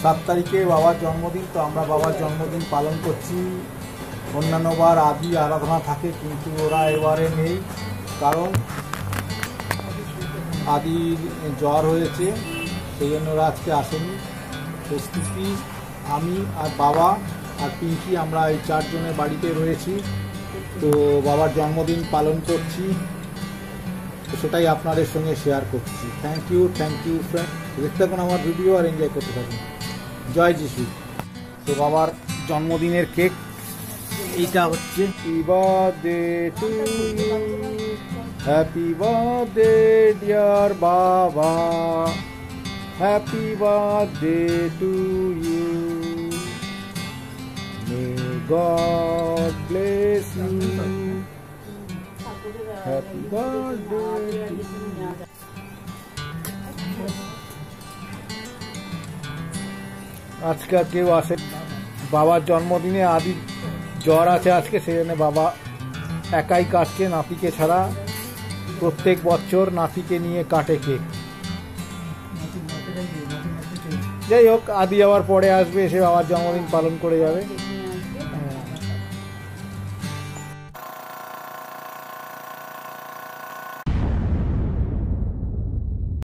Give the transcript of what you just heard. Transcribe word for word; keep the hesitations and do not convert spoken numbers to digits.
সাত তারিখে বাবার জন্মদিন, তো আমরা বাবার জন্মদিন পালন করছি। অন্যান্যবার আদি আরাধনা থাকে, কিন্তু ওরা এবারে নেই, কারণ আদির জ্বর হয়েছে, সেই জন্য ওরা আজকে আসেনি। তো স্তুতি, আমি আর বাবা আর পিঙ্কি আমরা এই চারজনের বাড়িতে রয়েছি, তো বাবার জন্মদিন পালন করছি, তো সেটাই আপনাদের সঙ্গে শেয়ার করছি। Thank you thank you friend, দেখতে থাকুন আমার ভিডিও আর এনজয় করতে থাকুন। জয় যিশু। তো বাবার জন্মদিনের কেক এইটা হচ্ছে। Happy birthday to you, happy birthday dear baba, happy birthday to you, may God bless you, happy birthday. আজকে আর কেউ আসে বাবার জন্মদিনে, আদি জ্বর আছে আজকে, সেই জন্য বাবা একাই কাটছে, নাতিকে ছাড়া। প্রত্যেক বছর নাতিকে নিয়ে কাটে কেক। যাই হোক, আদি আবার পরে আসবে, এসে বাবার জন্মদিন পালন করে যাবে।